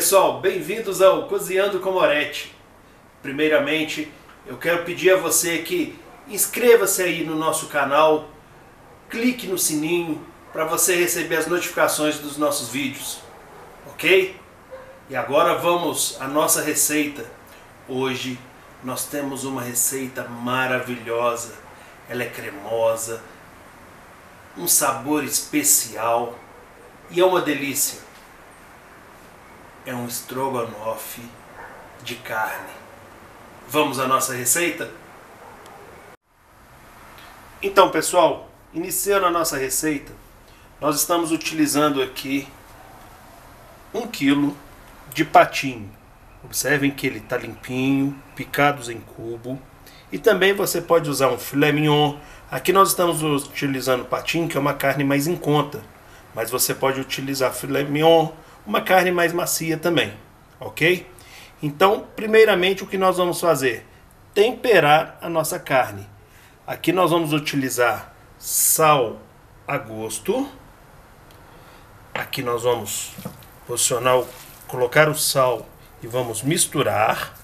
pessoal, bem-vindos ao Cozinhando com Moretti. Primeiramente, eu quero pedir a você que inscreva-se aí no nosso canal, clique no sininho para você receber as notificações dos nossos vídeos, ok? E agora vamos à nossa receita. Hoje nós temos uma receita maravilhosa, ela é cremosa, um sabor especial e é uma delícia. É um estrogonofe de carne. Vamos à nossa receita? Então, pessoal, iniciando a nossa receita, nós estamos utilizando aqui 1 quilo de patinho. Observem que ele está limpinho, picados em cubo. E também você pode usar um filé mignon. Aqui nós estamos utilizando patinho, que é uma carne mais em conta. Mas você pode utilizar filé mignon, uma carne mais macia também, ok? Então, primeiramente, o que nós vamos fazer? Temperar a nossa carne. Aqui nós vamos utilizar sal a gosto. Aqui nós vamos posicionar, colocar o sal e vamos misturar.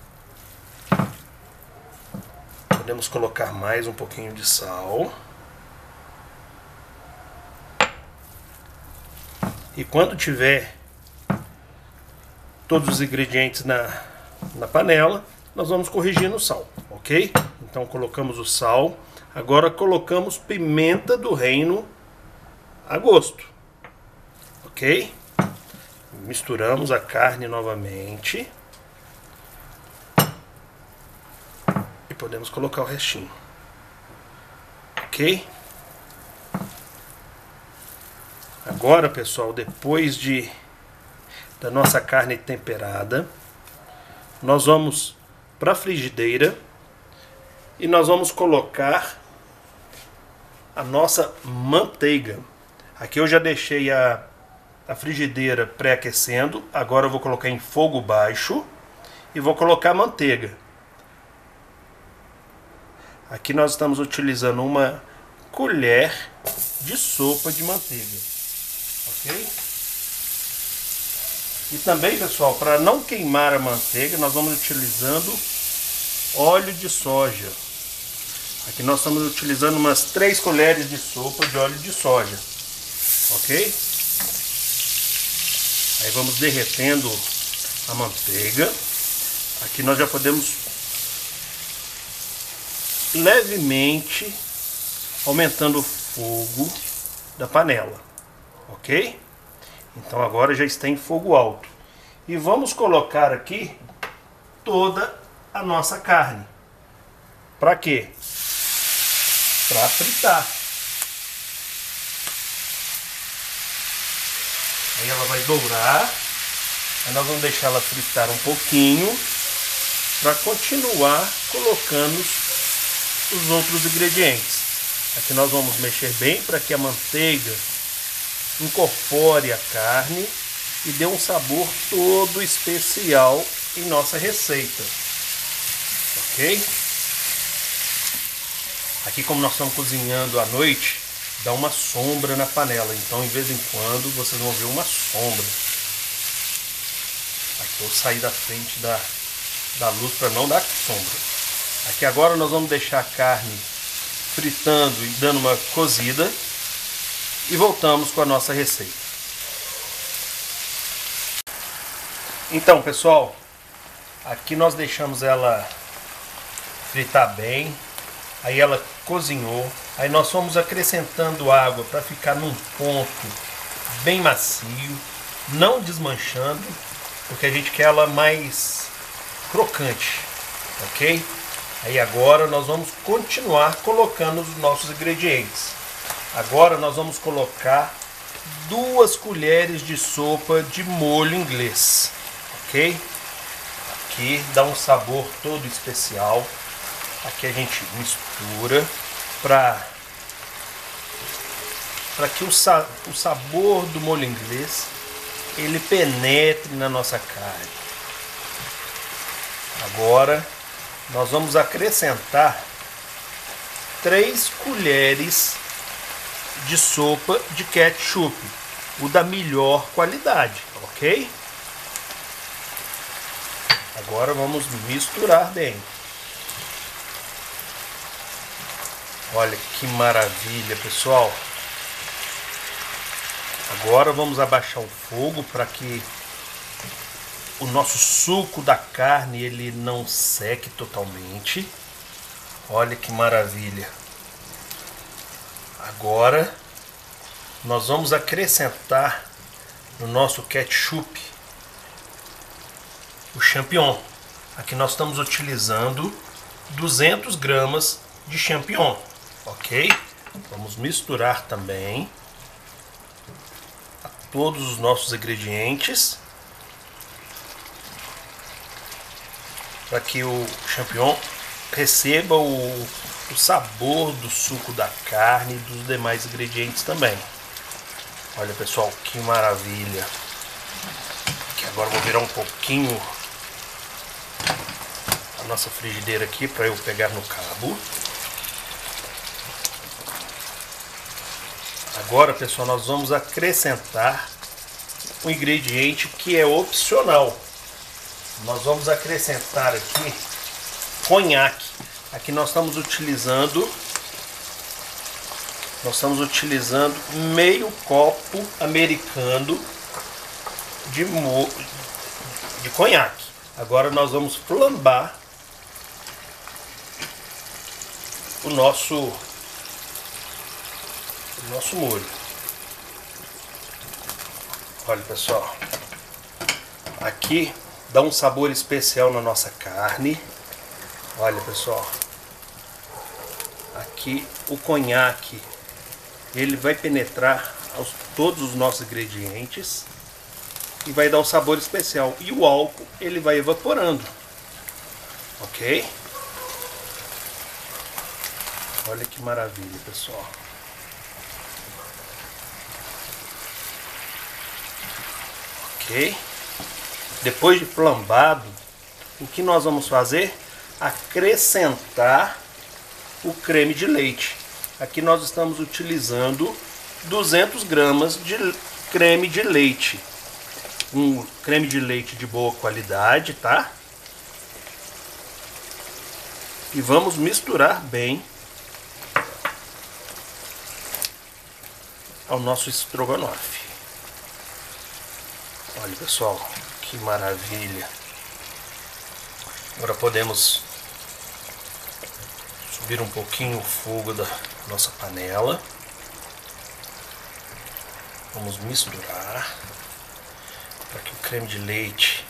Podemos colocar mais um pouquinho de sal. E quando tiver todos os ingredientes na panela, nós vamos corrigindo o sal, ok? Então colocamos o sal, agora colocamos pimenta do reino a gosto, ok? Misturamos a carne novamente e podemos colocar o restinho, ok? Agora, pessoal, depois da nossa carne temperada, nós vamos para a frigideira e nós vamos colocar a nossa manteiga. Aqui eu já deixei a frigideira pré-aquecendo, agora eu vou colocar em fogo baixo e vou colocar a manteiga. Aqui nós estamos utilizando uma colher de sopa de manteiga, ok? E também, pessoal, para não queimar a manteiga, nós vamos utilizando óleo de soja. Aqui nós estamos utilizando umas 3 colheres de sopa de óleo de soja, ok? Aí vamos derretendo a manteiga. Aqui nós já podemos levemente aumentando o fogo da panela, ok? Então agora já está em fogo alto. E vamos colocar aqui toda a nossa carne. Para quê? Para fritar. Aí ela vai dourar. Aí nós vamos deixar ela fritar um pouquinho para continuar colocando os outros ingredientes. Aqui nós vamos mexer bem para que a manteiga incorpore a carne e dê um sabor todo especial em nossa receita, ok? Aqui, como nós estamos cozinhando à noite, dá uma sombra na panela, então de vez em quando vocês vão ver uma sombra. Aqui eu saí da frente da luz para não dar sombra. Aqui agora nós vamos deixar a carne fritando e dando uma cozida e voltamos com a nossa receita. Então, pessoal, aqui nós deixamos ela fritar bem, aí ela cozinhou, aí nós fomos acrescentando água para ficar num ponto bem macio, não desmanchando, porque a gente quer ela mais crocante, ok? Aí agora nós vamos continuar colocando os nossos ingredientes. Agora nós vamos colocar 2 colheres de sopa de molho inglês, ok? Aqui dá um sabor todo especial. Aqui a gente mistura para que o sabor do molho inglês ele penetre na nossa carne. Agora nós vamos acrescentar 3 colheres de sopa de ketchup, o da melhor qualidade, ok? Agora vamos misturar bem. Olha que maravilha, pessoal. Agora vamos abaixar o fogo para que o nosso suco da carne ele não seque totalmente. Olha que maravilha. Agora nós vamos acrescentar no nosso ketchup o champignon. Aqui nós estamos utilizando 200 gramas de champignon, ok? Vamos misturar também todos os nossos ingredientes para que o champignon receba o sabor do suco da carne e dos demais ingredientes também. Olha, pessoal, que maravilha. Aqui agora eu vou virar um pouquinho a nossa frigideira aqui para eu pegar no cabo. Agora, pessoal, nós vamos acrescentar um ingrediente que é opcional. Nós vamos acrescentar aqui conhaque. Aqui nós estamos utilizando meio copo americano de conhaque. Agora nós vamos flambar o nosso molho. Olha, pessoal, aqui dá um sabor especial na nossa carne. Olha, pessoal, aqui o conhaque ele vai penetrar todos os nossos ingredientes e vai dar um sabor especial, e o álcool ele vai evaporando, ok? Olha que maravilha, pessoal. Ok? Depois de flambado, o que nós vamos fazer? Acrescentar o creme de leite. Aqui nós estamos utilizando 200 gramas de creme de leite. Um creme de leite de boa qualidade, tá? E vamos misturar bem ao nosso estrogonofe. Olha, pessoal, que maravilha. Agora podemos subir um pouquinho o fogo da nossa panela. Vamos misturar para que o creme de leite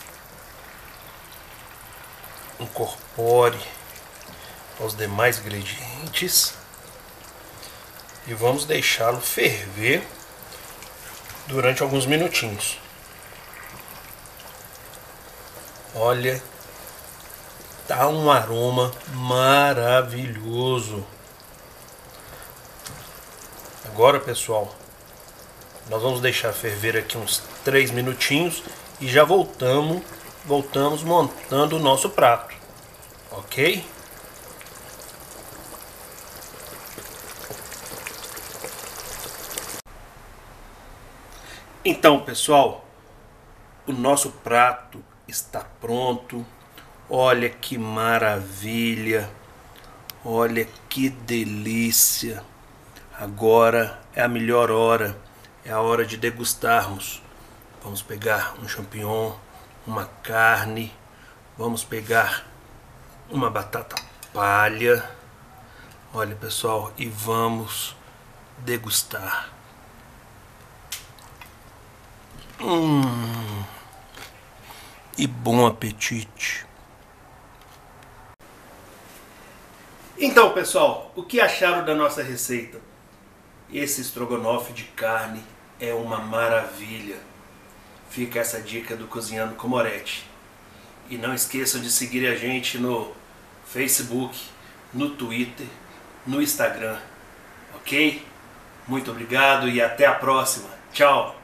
incorpore aos demais ingredientes e vamos deixá-lo ferver durante alguns minutinhos. Olha, tá um aroma maravilhoso. Agora, pessoal, nós vamos deixar ferver aqui uns 3 minutinhos e já voltamos montando o nosso prato, ok? Então, pessoal, o nosso prato está pronto. Olha que maravilha, olha que delícia. Agora é a melhor hora, é a hora de degustarmos. Vamos pegar um champignon, uma carne, vamos pegar uma batata palha. Olha, pessoal, e vamos degustar. E bom apetite. Então, pessoal, o que acharam da nossa receita? Esse estrogonofe de carne é uma maravilha. Fica essa dica do Cozinhando com Moretti. E não esqueçam de seguir a gente no Facebook, no Twitter, no Instagram. Ok? Muito obrigado e até a próxima. Tchau!